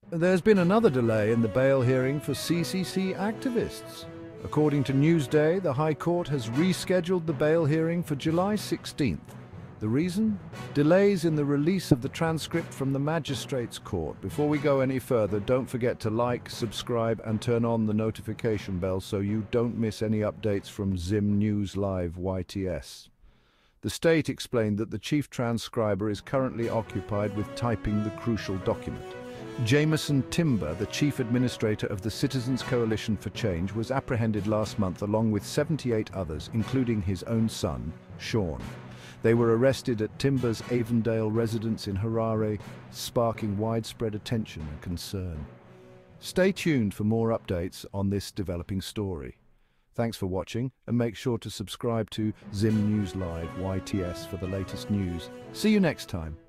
There's been another delay in the bail hearing for CCC activists. According to Newsday, the High Court has rescheduled the bail hearing for July 16th. The reason? Delays in the release of the transcript from the Magistrates' Court. Before we go any further, don't forget to like, subscribe and turn on the notification bell so you don't miss any updates from Zim News Live YTS. The state explained that the chief transcriber is currently occupied with typing the crucial document. Jameson Timber, the chief administrator of the Citizens Coalition for Change, was apprehended last month along with 78 others, including his own son, Sean. They were arrested at Timber's Avondale residence in Harare, sparking widespread attention and concern. Stay tuned for more updates on this developing story. Thanks for watching, and make sure to subscribe to Zim News Live YTS for the latest news. See you next time.